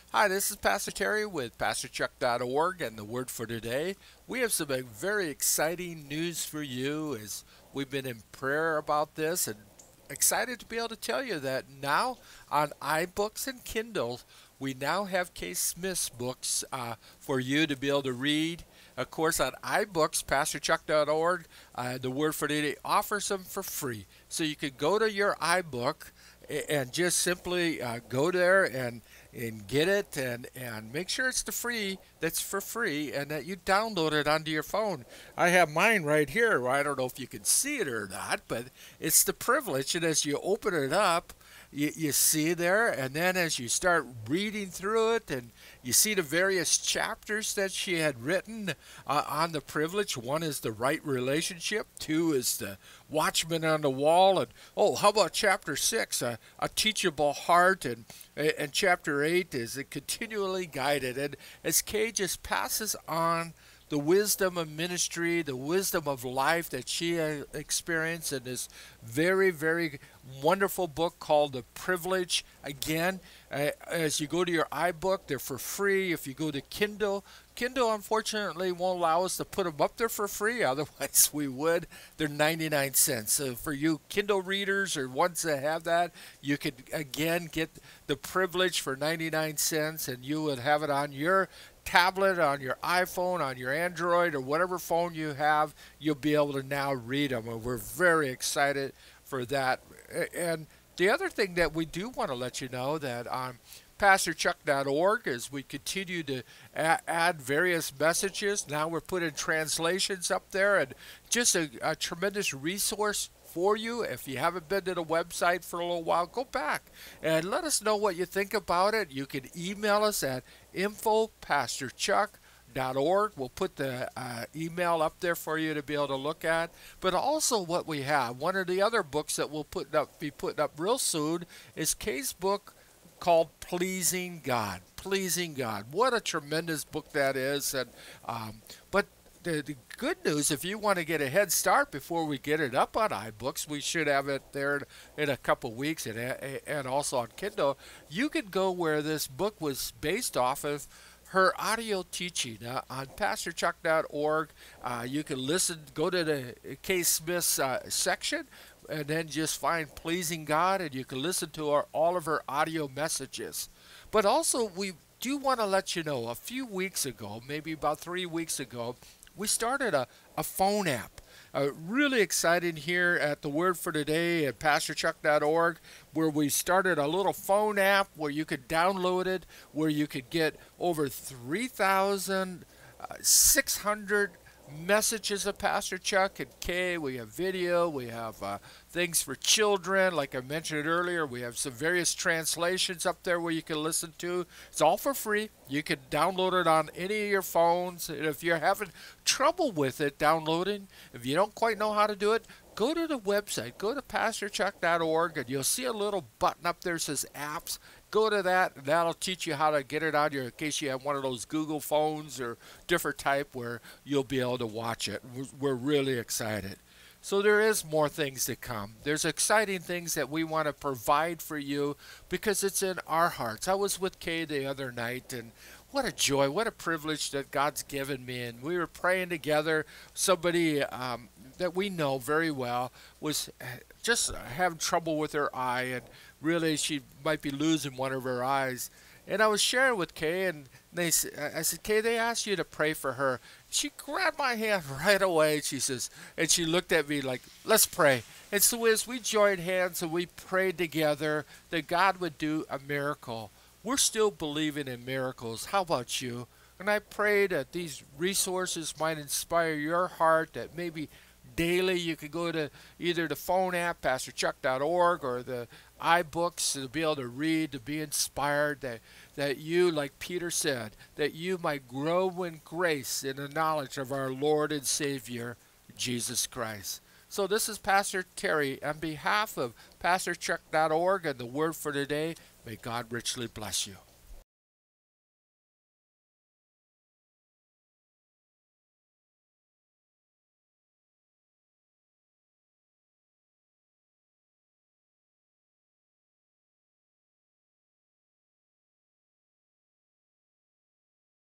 Hi, this is Pastor Terry with PastorChuck.org and the Word for Today. We have some very exciting news for you as we've been in prayer about this and excited to be able to tell you that now on iBooks and Kindle, we now have Case Smith's books for you to be able to read. Of course, on iBooks, PastorChuck.org, the Word for Today offers them for free. So you could go to your iBook and just simply go there and get it and make sure it's the free that's for free and that you download it onto your phone. I have mine right here. I don't know if you can see it or not, but it's the privilege. And as you open it up, you see there, and then as you start reading through it and you see the various chapters that she had written on the privilege. One is the right relationship, two is the watchman on the wall, and how about chapter 6, a teachable heart, and chapter 8 is a continually guided. And as Kay just passes on the wisdom of ministry, the wisdom of life that she experienced in this very, very wonderful book called The Privilege. Again, as you go to your iBook, they're for free. If you go to Kindle, Kindle unfortunately won't allow us to put them up there for free. Otherwise, we would. They're 99 cents. So for you Kindle readers or ones that have that, you could again get The Privilege for 99 cents, and you would have it on your tablet, on your iPhone, on your Android, or whatever phone you have. You'll be able to now read them, and we're very excited for that. And the other thing that we do want to let you know that on PastorChuck.org, as we continue to add various messages, now we're putting translations up there, and just a tremendous resource for you. If you haven't been to the website for a little while, go back and let us know what you think about it. You can email us at info@pastorchuck.org. We'll put the email up there for you to be able to look at. But also what we have, one of the other books that we'll be putting up real soon is Kay's book called Pleasing God. Pleasing God. What a tremendous book that is. And but the good news, if you want to get a head start before we get it up on iBooks, we should have it there in a couple weeks, and also on Kindle. You can go where this book was based off of her audio teaching on PastorChuck.org. You can listen, go to the Case Smith's section, and then just find Pleasing God, and you can listen to all of her audio messages. But also, we do want to let you know, a few weeks ago, maybe about 3 weeks ago, we started a phone app. Really excited here at the Word for Today at PastorChuck.org, where we started a little phone app where you could download it, where you could get over 3,600 messages of Pastor Chuck and Kay. We have video, we have things for children, like I mentioned earlier. We have some various translations up there where you can listen to. It's all for free. You can download it on any of your phones. And if you're having trouble with it downloading, if you don't quite know how to do it, go to the website, go to pastorchuck.org, and you'll see a little button up there that says apps. Go to that, and that'll teach you how to get it on your, in case you have one of those Google phones or different type where you'll be able to watch it. We're really excited. So there is more things to come. There's exciting things that we want to provide for you because it's in our hearts. I was with Kay the other night, and what a joy, what a privilege that God's given me. And we were praying together. Somebody that we know very well was just having trouble with her eye, and really she might be losing one of her eyes. And I was sharing with Kay, and I said, Kay, they asked you to pray for her. She grabbed my hand right away, she says, and she looked at me like, let's pray. And so as we joined hands and we prayed together that God would do a miracle. We're still believing in miracles. How about you? And I pray that these resources might inspire your heart, that maybe daily you could go to either the phone app, pastorchuck.org, or the iBooks to be able to read, to be inspired, that you, like Peter said, that you might grow in grace in the knowledge of our Lord and Savior, Jesus Christ. So this is Pastor Terry on behalf of pastorchuck.org and the Word for Today. May God richly bless you.